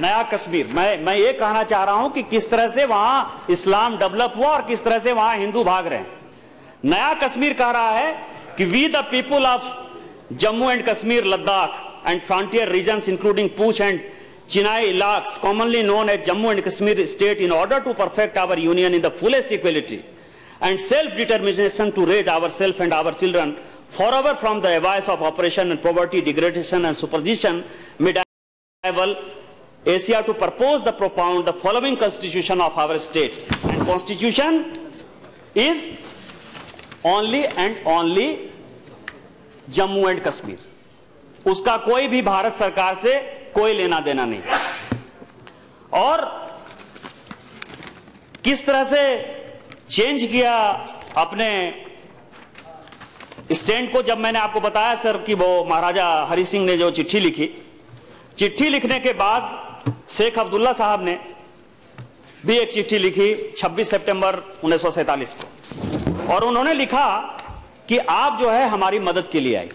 नया कश्मीर, मैं ये कहना चाह रहा हूं कि किस तरह से वहां इस्लाम डेवलप हुआ और किस तरह से वहां हिंदू भाग रहे हैं। नया कश्मीर कह रहा है कि we the people of Jammu and Kashmir, Ladakh and frontier regions including Poonch and चिनाई इलाक्स commonly known as Jammu and Kashmir state, in order to perfect our union in the fullest equality and self-determination to raise ourselves and our children forever from the abyss of oppression and poverty, degradation and superstition, medieval Asia, to propose the propound the following constitution of our state. And constitution is only and only Jammu and Kashmir. उसका कोई भी भारत सरकार से कोई लेना देना नहीं। और किस तरह से चेंज किया अपने स्टैंड को, जब मैंने आपको बताया सर कि वो महाराजा हरि सिंह ने जो चिट्ठी लिखी, चिट्ठी लिखने के बाद शेख अब्दुल्ला साहब ने भी एक चिट्ठी लिखी 26 सितंबर 1947 को, और उन्होंने लिखा कि आप जो है हमारी मदद के लिए आई।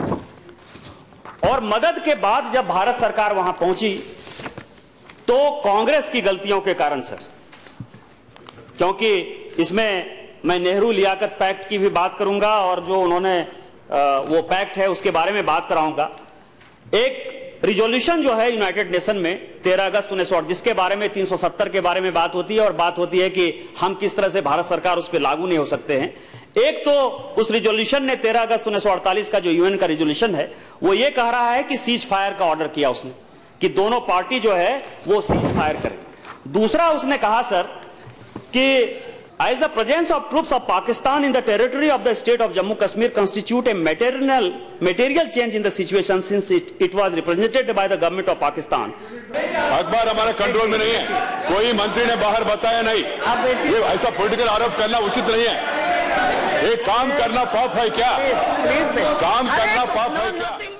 और मदद के बाद जब भारत सरकार वहां पहुंची तो कांग्रेस की गलतियों के कारण सर, क्योंकि इसमें मैं नेहरू लियाकत पैक्ट की भी बात करूंगा और जो उन्होंने वो पैक्ट है उसके बारे में बात कराऊंगा। एक रिजोल्यूशन जो है यूनाइटेड नेशन में 13 अगस्त 1968, जिसके बारे में 370 के बारे में बात होती है, और बात होती है कि हम किस तरह से भारत सरकार उस पर लागू नहीं हो सकते हैं। एक तो उस रिजोल्यूशन ने 13 अगस्त 1948 का जो यूएन का रिजोल्यूशन है वो ये कह रहा है कि सीज फायर का ऑर्डर किया उसने कि दोनों पार्टी जो है वो सीज फायर करें। दूसरा उसने कहा सर कि as the presence of troops of Pakistan in the territory of the state of Jammu Kashmir constitute a material change in the situation since it was represented by the government of Pakistan. अखबार हमारे control में नहीं है, कोई मंत्री ने बाहर बताया नहीं, ये ऐसा पॉलिटिकल आरोप करना उचित नहीं है। ये काम करना पाप है क्या? काम करना पाप है क्या?